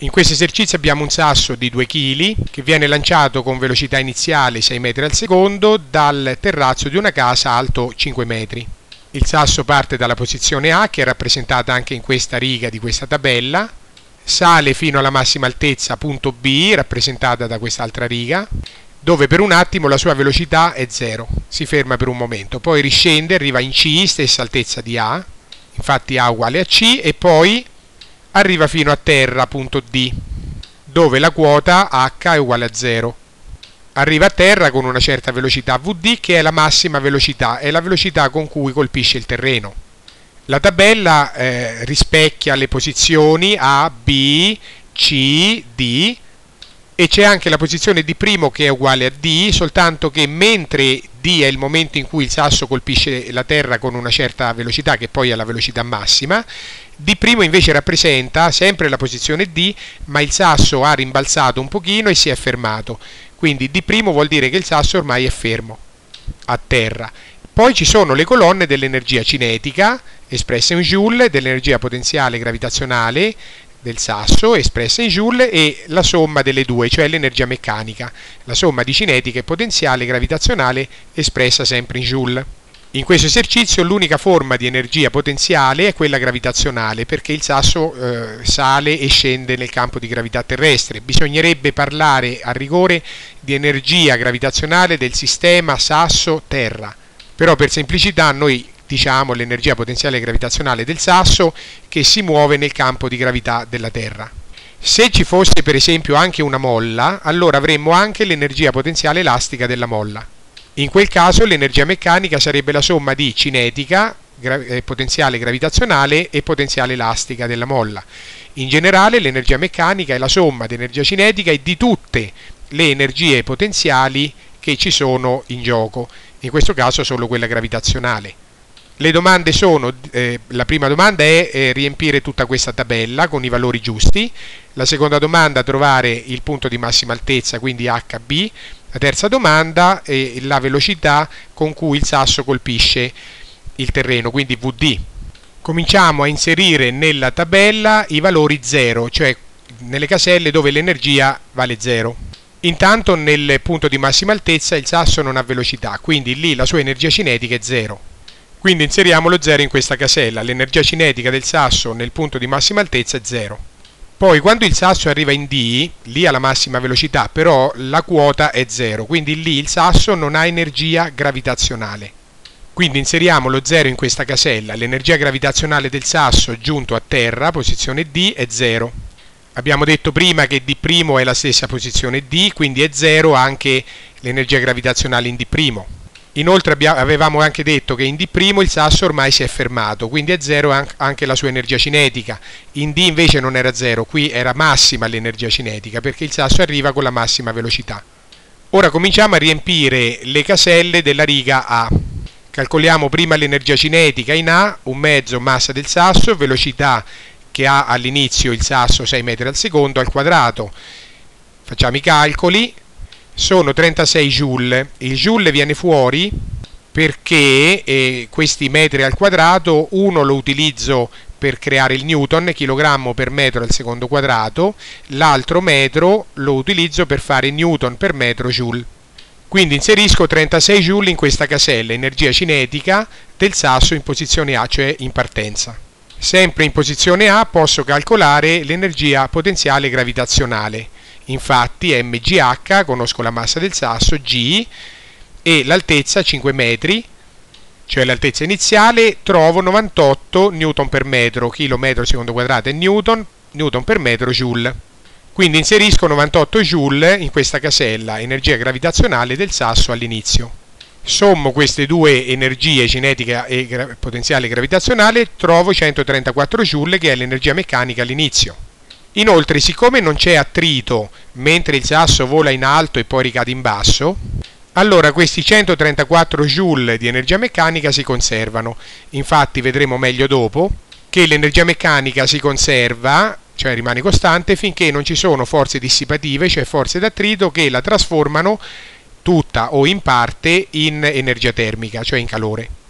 In questo esercizio abbiamo un sasso di 2 kg che viene lanciato con velocità iniziale 6 metri al secondo dal terrazzo di una casa alto 5 metri. Il sasso parte dalla posizione A, che è rappresentata anche in questa riga di questa tabella, sale fino alla massima altezza punto B, rappresentata da quest'altra riga, dove per un attimo la sua velocità è 0, si ferma per un momento, poi riscende, arriva in C, stessa altezza di A, infatti A uguale a C, e poi arriva fino a terra, punto D, dove la quota H è uguale a 0. Arriva a terra con una certa velocità Vd, che è la massima velocità, è la velocità con cui colpisce il terreno. La tabella rispecchia le posizioni A, B, C, D, e c'è anche la posizione D' che è uguale a D, soltanto che mentre D è il momento in cui il sasso colpisce la terra con una certa velocità, che poi è la velocità massima, D' invece rappresenta sempre la posizione D, ma il sasso ha rimbalzato un pochino e si è fermato. Quindi D' vuol dire che il sasso ormai è fermo a terra. Poi ci sono le colonne dell'energia cinetica, espressa in joule, dell'energia potenziale gravitazionale del sasso, espressa in joule, e la somma delle due, cioè l'energia meccanica, la somma di cinetica e potenziale gravitazionale, espressa sempre in joule. In questo esercizio l'unica forma di energia potenziale è quella gravitazionale, perché il sasso sale e scende nel campo di gravità terrestre. Bisognerebbe parlare a rigore di energia gravitazionale del sistema sasso-terra, però per semplicità noi diciamo l'energia potenziale gravitazionale del sasso che si muove nel campo di gravità della Terra. Se ci fosse per esempio anche una molla, allora avremmo anche l'energia potenziale elastica della molla. In quel caso l'energia meccanica sarebbe la somma di cinetica, potenziale gravitazionale e potenziale elastica della molla. In generale l'energia meccanica è la somma di energia cinetica e di tutte le energie potenziali che ci sono in gioco, in questo caso solo quella gravitazionale. Le domande sono, la prima domanda è riempire tutta questa tabella con i valori giusti, la seconda domanda trovare il punto di massima altezza, quindi HB, la terza domanda è la velocità con cui il sasso colpisce il terreno, quindi Vd. Cominciamo a inserire nella tabella i valori 0, cioè nelle caselle dove l'energia vale 0. Intanto nel punto di massima altezza il sasso non ha velocità, quindi lì la sua energia cinetica è 0. Quindi inseriamo lo 0 in questa casella, l'energia cinetica del sasso nel punto di massima altezza è 0. Poi quando il sasso arriva in D, lì ha la massima velocità, però la quota è 0, quindi lì il sasso non ha energia gravitazionale. Quindi inseriamo lo 0 in questa casella, l'energia gravitazionale del sasso giunto a terra, posizione D, è 0. Abbiamo detto prima che D' è la stessa posizione D, quindi è 0 anche l'energia gravitazionale in D'. Inoltre avevamo anche detto che in D' il sasso ormai si è fermato, quindi è 0 anche la sua energia cinetica. In D invece non era 0, qui era massima l'energia cinetica perché il sasso arriva con la massima velocità. Ora cominciamo a riempire le caselle della riga A. Calcoliamo prima l'energia cinetica in A, un mezzo massa del sasso, velocità che ha all'inizio il sasso 6 metri al secondo al quadrato. Facciamo i calcoli. Sono 36 joule, il joule viene fuori perché questi metri al quadrato uno lo utilizzo per creare il newton, chilogrammo per metro al secondo quadrato, l'altro metro lo utilizzo per fare newton per metro joule. Quindi inserisco 36 joule in questa casella, energia cinetica del sasso in posizione A, cioè in partenza. Sempre in posizione A posso calcolare l'energia potenziale gravitazionale. Infatti mgh, conosco la massa del sasso, g, e l'altezza 5 metri, cioè l'altezza iniziale, trovo 98 newton per metro, chilometro al secondo quadrato è newton, newton per metro joule. Quindi inserisco 98 joule in questa casella, energia gravitazionale del sasso all'inizio. Sommo queste due energie, cinetica e potenziale gravitazionale, trovo 134 joule che è l'energia meccanica all'inizio. Inoltre, siccome non c'è attrito mentre il sasso vola in alto e poi ricade in basso, allora questi 134 joule di energia meccanica si conservano. Infatti vedremo meglio dopo che l'energia meccanica si conserva, cioè rimane costante, finché non ci sono forze dissipative, cioè forze d'attrito che la trasformano tutta o in parte in energia termica, cioè in calore.